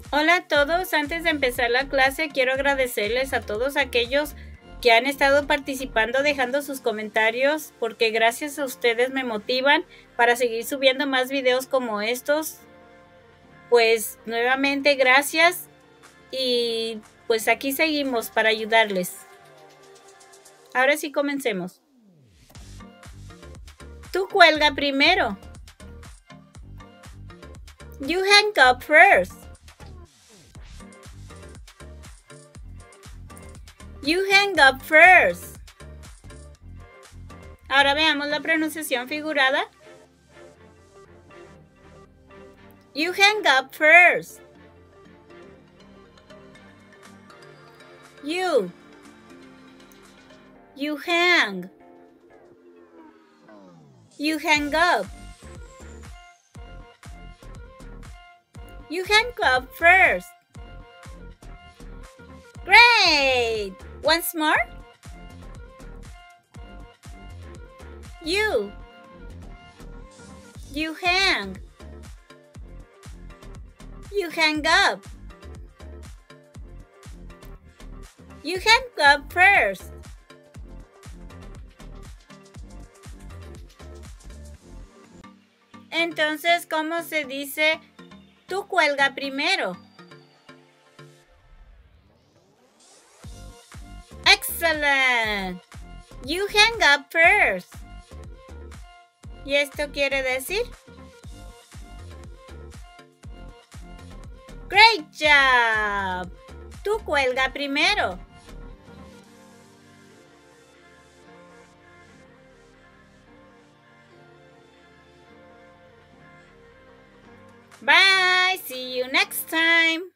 Hola a todos, antes de empezar la clase quiero agradecerles a todos aquellos que han estado participando dejando sus comentarios porque gracias a ustedes me motivan para seguir subiendo más videos como estos. Pues nuevamente gracias y pues aquí seguimos para ayudarles. Ahora sí comencemos. Tú cuelga primero. You hang up first. You hang up first. Ahora veamos la pronunciación figurada. You hang up first. You hang. You hang up. You hang up first. Great! Once more. You hang. You hang up. You hang up first. Entonces, ¿cómo se dice tú cuelga primero? Excellent. You hang up first. ¿Y esto quiere decir? Great job. Tú cuelga primero. Bye. See you next time.